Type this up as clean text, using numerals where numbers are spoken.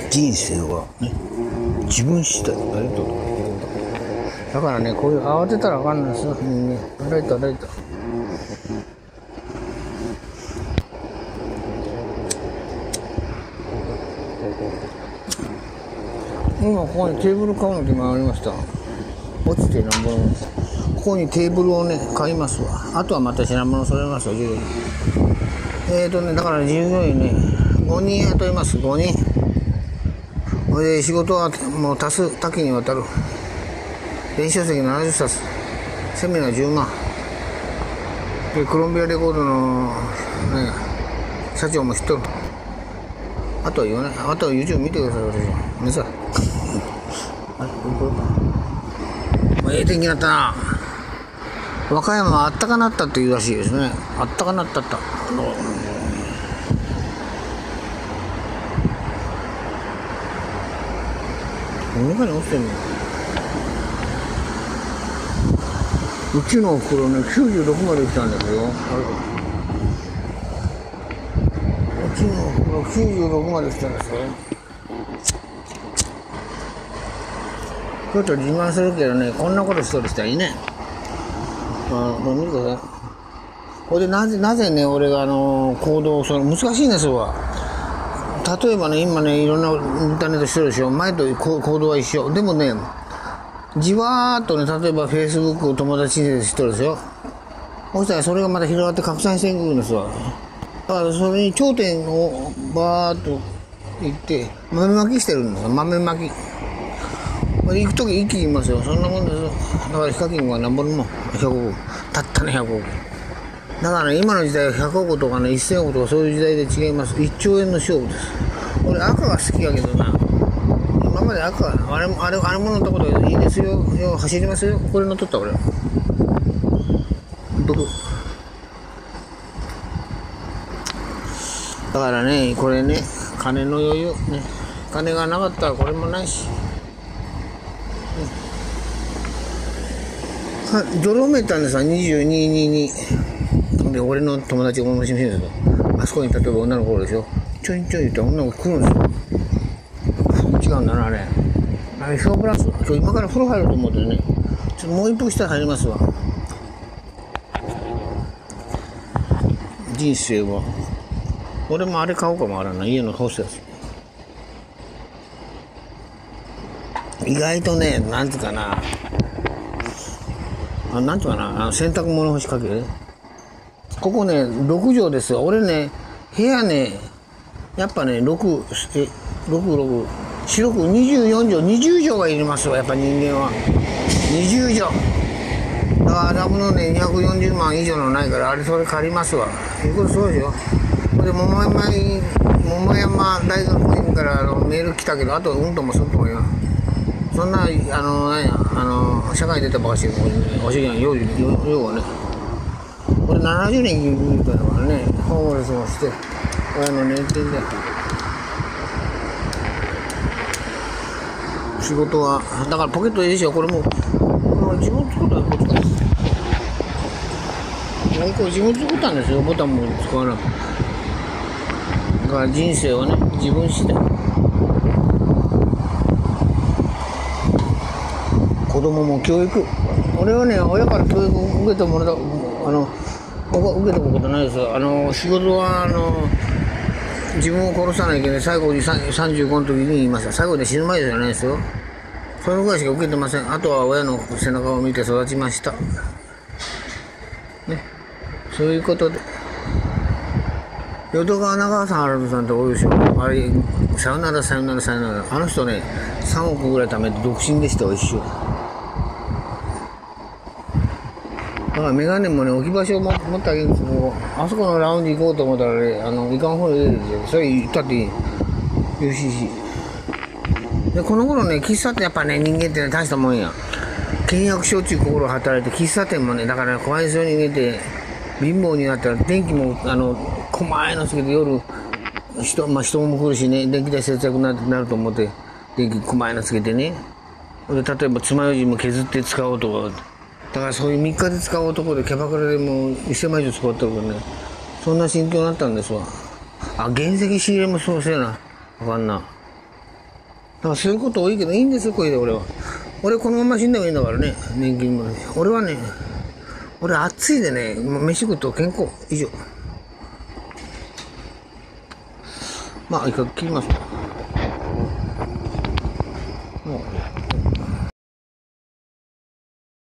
人生はね、自分次第だよと。だからね、こういう慌てたらあかんのですよ、人間。ライト。今ここにテーブル買うのって今ありました。落ちてなんぼの。ここにテーブルをね、買いますわ。あとはまた品物揃えますよ、従業員。だから従業員ね、5人雇います、5人。で、仕事はもう多岐にわたる。電子書籍70冊、セミナー10万。で、コロンビアレコードの、ね、社長も知っとる。あとは言わない。あとは YouTube 見てください、私は。見なさい。これか。ええ天気になったな。和歌山はあったかなったっていうらしいですね。あったかなったった。中に落ちてんの。うちのおふくろね、96まで来たんですよ。うちのおふくろ96まで来たんですよ。ちょっと自慢するけどね、こんなことしとる人はいいね。もう見てください。これでなぜね、俺が行動を難しいんですわ。例えばね、今ね、いろんなインターネットしてるでしょ。前と行動は一緒。でもね、じわーっとね、例えば Facebook を友達にしてるでしょ。そしたらそれがまた広がって拡散していくんですわ。だからそれに頂点をバーっと行って、豆まきしてるんですよ。豆まき。行くとき一気に言いますよ。そんなもんですよ。だからヒカキンは何本も100億。たったね100億。だからね、今の時代は100億とかね、1000億とかそういう時代で違います。1兆円の勝負です。俺赤が好きやけどな。今まで赤、あれも乗ったこといいですよ。走りますよ。これ乗っとった俺。だからね、これね、金の余裕ね。金がなかったらこれもないし。ゾロメーターでさ、2222で、俺の友達が思いしみるんですよ。あそこに例えば女の子でしょ。ちょい言って女の子来るんですよ。違うんだな、あれ。あれ、小プラス。今日今から風呂入ると思ってね。ちょっともう一服したら入りますわ。人生は。俺もあれ買おうかもわからんな。家の干すやつ。意外とね、なんつうかな。なんていうかな、洗濯物干しかける。ここね、6畳ですよ。俺ね、部屋ね、やっぱね、6、24畳、20畳がいりますよ、やっぱ人間は。20畳。だから、ラブのね、240万以上のないから、それ借りますわ。これそうでしょ。で、桃山大学院からメール来たけど、あと、うんともすんともよ。そんな、社会に出たばかしで、おしげん、要はね、これ70年生きたからね、ホームレスもして、親の年金で。仕事は、だからポケットいいでしょ、これも、自分作ったらこっちか。これ自分作ったんですよ、ボタンも使わなくて。だから人生はね、自分次第。子供も教育。俺はね、親から教育を受けたものだ、僕は受けたことないですよ。仕事は、自分を殺さないけど、最後に35の時に言いました。最後で死ぬ前じゃないですよ。そのぐらいしか受けてません。あとは親の背中を見て育ちました。ね。そういうことで。淀川長原さんって多いでしょ。あれ、さよなら。あの人ね、3億ぐらい貯めて独身でしたよ、一緒。だからメガネもね、置き場所を持ってあげるんですよ。あそこのラウンジ行こうと思ったらね、いかん方に入れるんですよ。それ言ったっていい。UCC。で、この頃ね、喫茶店やっぱね、人間ってね、大したもんや。倹約しょっちゅう心働いて、喫茶店もね、だから怖いですよ、人間って。貧乏になったら、電気も、細いのつけて夜、人も来るしね、電気代節約になると思って、電気細いのつけてね。で、例えば、爪楊枝も削って使おうとか、だからそういう3日で使う男でキャバクラでもう1000万以上使ってるからね、そんな心境になったんですわ。原石仕入れもそうせえな。わかんな。 からそういうこと多いけどいいんですよ、これで俺は。俺このまま死んでもいいんだからね、年金もね。俺はね、俺暑いでね、飯食うと健康、以上。まあ、一回切ります。もう